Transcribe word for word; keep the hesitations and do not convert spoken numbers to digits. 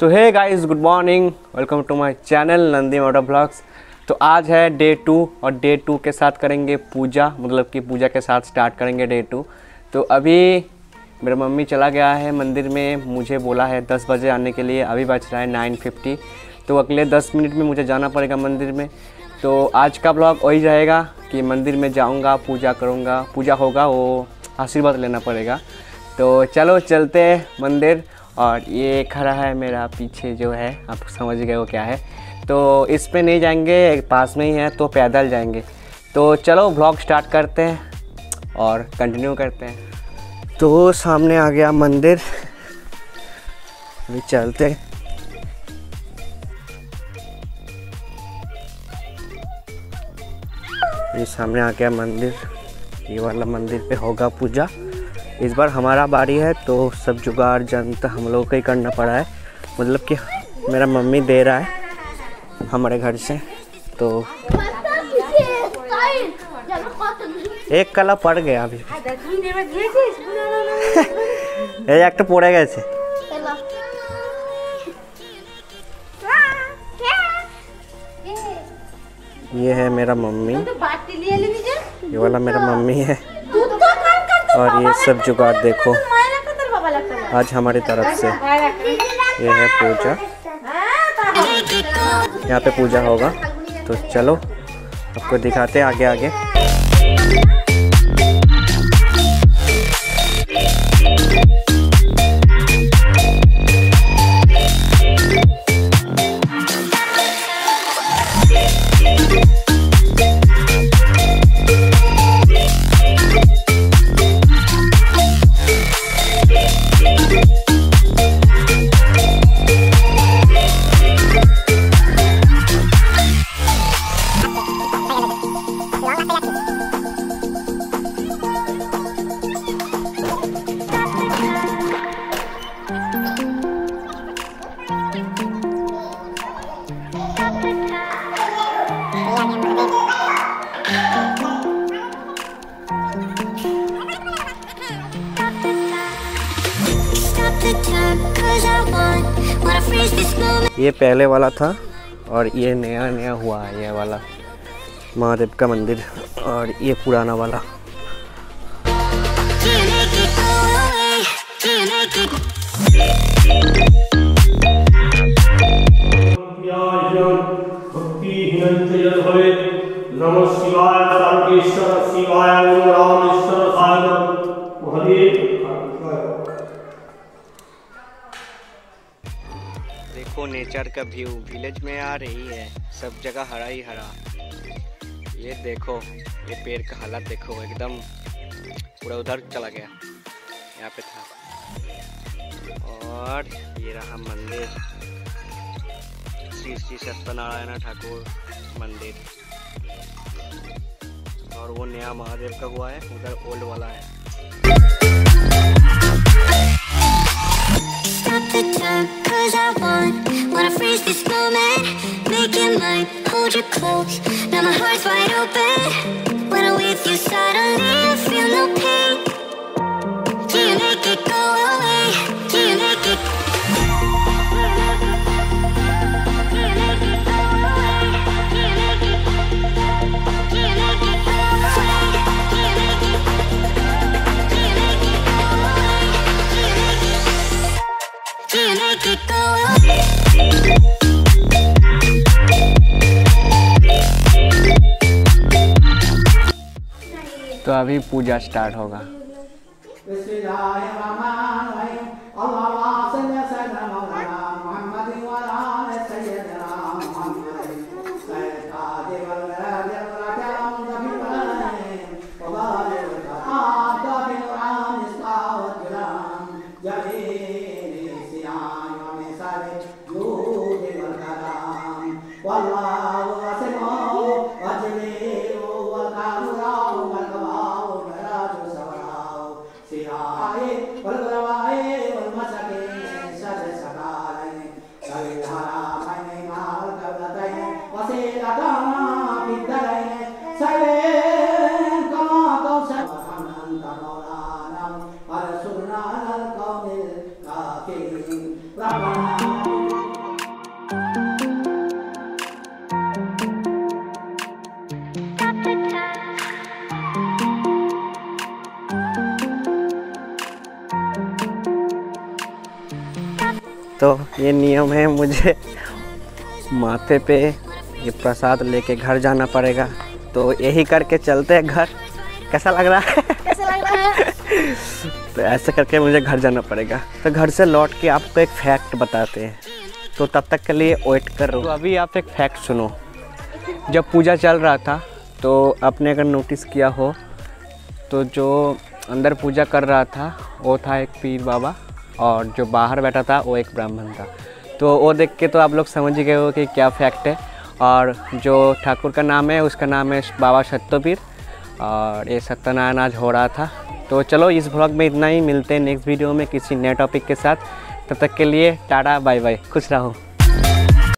तो hey guys, good morning, welcome to my channel Nandi motor blogs. तो आज है डे टू और डे टू के साथ करेंगे पूजा, मतलब कि पूजा के साथ स्टार्ट करेंगे डे टू। तो अभी मेरा मम्मी चला गया है मंदिर में, मुझे बोला है दस बजे आने के लिए। अभी बज रहा है नाइन फिफ्टी, तो अगले दस मिनट में मुझे जाना पड़ेगा मंदिर में। तो आज का ब्लॉग वही रहेगा कि मंदिर में जाऊंगा, पूजा करूंगा, पूजा होगा, वो आशीर्वाद लेना पड़ेगा। तो चलो चलते हैं मंदिर। और ये खड़ा है मेरा पीछे जो है, आप समझ गए वो क्या है। तो इस पे नहीं जाएंगे, पास में ही है, तो पैदल जाएंगे। तो चलो ब्लॉग स्टार्ट करते हैं और कंटिन्यू करते हैं। तो सामने आ गया मंदिर, अभी चलते हैं। ये सामने आ गया मंदिर, ये वाला मंदिर पे होगा पूजा। इस बार हमारा बारी है, तो सब जुगाड़ जनता हम लोग को ही करना पड़ा है। मतलब कि मेरा मम्मी दे रहा है हमारे घर से। तो एक कला पड़ गया अभी एक तो पड़े गए थे। ये है मेरा मम्मी, ये वाला मेरा मम्मी है। और ये सब जुगाड़ देखो आज हमारी तरफ से। ये है पूजा, यहाँ पे पूजा होगा। तो चलो आपको दिखाते हैं आगे आगे। ये पहले वाला था और ये नया नया हुआ है, ये वाला महादेव का मंदिर, और ये पुराना वाला। नमः शिवाय सर्वेश्वर शिवाय रामेश्वर सागर महादेव। देखो नेचर का व्यू, विलेज में आ रही है, सब जगह हरा ही हरा। ये देखो, ये पेड़ का हालत देखो, एकदम पूरा उधर चला गया, यहाँ पे था। और ये रहा मंदिर, श्री श्री सत्यनारायण ठाकुर मंदिर। और वो नया महादेव का हुआ है, उधर ओल्ड वाला है। Stop the time, cause I want Wanna freeze this moment, make it mine, hold you close. Now my heart's wide open. When I'm with you suddenly I feel no pain. Do you make it go away? Do you make it? Do you make it? Do you make it go away? Do you make it? Do you make it go away? Do you make it? Do you make it go away? Do you make it? Do you make it go away? तो अभी पूजा start होगा। Brahma तो ये नियम है, मुझे माथे पे ये प्रसाद लेके घर जाना पड़ेगा। तो यही करके चलते हैं घर। कैसा लग रहा है? कैसा लग रहा है? तो ऐसे करके मुझे घर जाना पड़ेगा। तो घर से लौट के आपको एक फैक्ट बताते हैं, तो तब तक के लिए वेट कर रहा हूँ। तो अभी आप एक फैक्ट सुनो। जब पूजा चल रहा था तो आपने अगर नोटिस किया हो तो जो अंदर पूजा कर रहा था वो था एक पीर बाबा, और जो बाहर बैठा था वो एक ब्राह्मण था। तो वो देख के तो आप लोग समझ ही गए हो कि क्या फैक्ट है। और जो ठाकुर का नाम है उसका नाम है बाबा सत्यपीर, और ये सत्यनारायण आज हो रहा था। तो चलो इस व्लॉग में इतना ही, मिलते हैं नेक्स्ट वीडियो में किसी नए टॉपिक के साथ। तब तक के लिए टाटा बाय बाय, खुश रहो।